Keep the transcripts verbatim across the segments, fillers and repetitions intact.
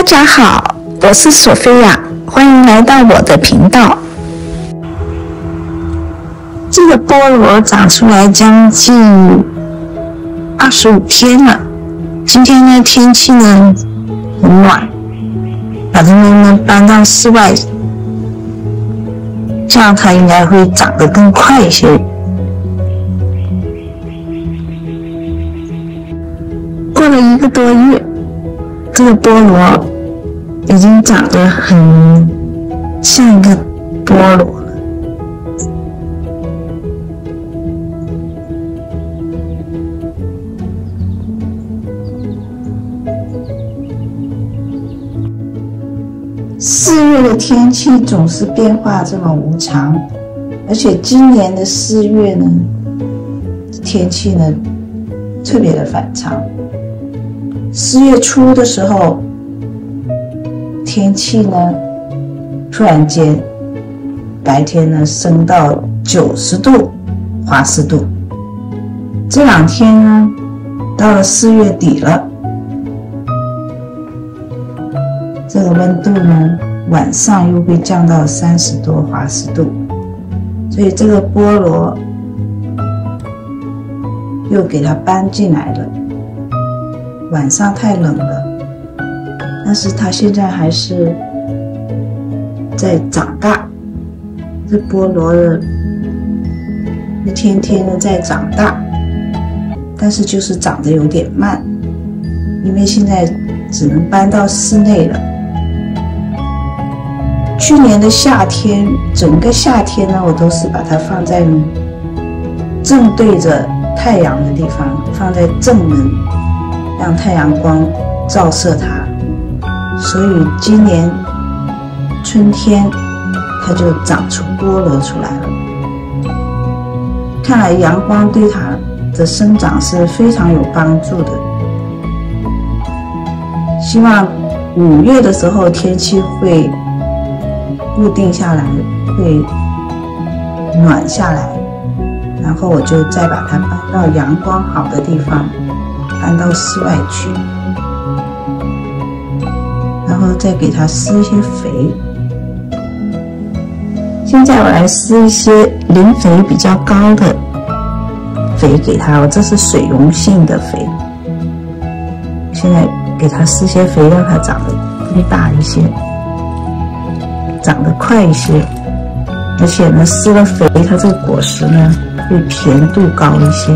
家好，我是索菲亚，欢迎来到我的频道。这个菠萝长出来将近二十五天了。今天呢，天气呢很暖，把它们呢搬到室外，这样它应该会长得更快一些。过了一个多月，这个菠萝已经长得很像一个菠萝了。四月的天气总是变化这么无常，而且今年的四月呢，天气呢特别的反常。四月初的时候，天气呢突然间白天呢升到九十度华氏度，这两天呢到了四月底了，这个温度呢晚上又会降到三十多华氏度，所以这个菠萝又给它搬进来了。晚上太冷了，但是它现在还是在长大，这菠萝的一天天的在长大，但是就是长得有点慢，因为现在只能搬到室内了。去年的夏天，整个夏天呢，我都是把它放在正对着太阳的地方，放在正门，让太阳光照射它，所以今年春天它就长出菠萝出来了。看来阳光对它的生长是非常有帮助的。希望五月的时候天气会固定下来，会暖下来，然后我就再把它搬到阳光好的地方，搬到室外去，然后再给它施一些肥。现在我来施一些磷肥比较高的肥给它，这是水溶性的肥。现在给它施些肥，让它长得更大一些，长得快一些，而且呢，施了肥，它这个果实呢会甜度高一些。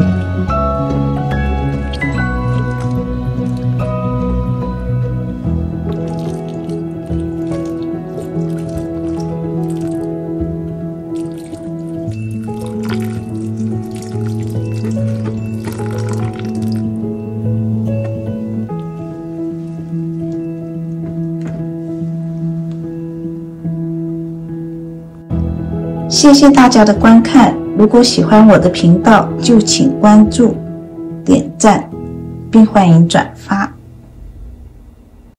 谢谢大家的观看，如果喜欢我的频道，就请关注、点赞，并欢迎转发。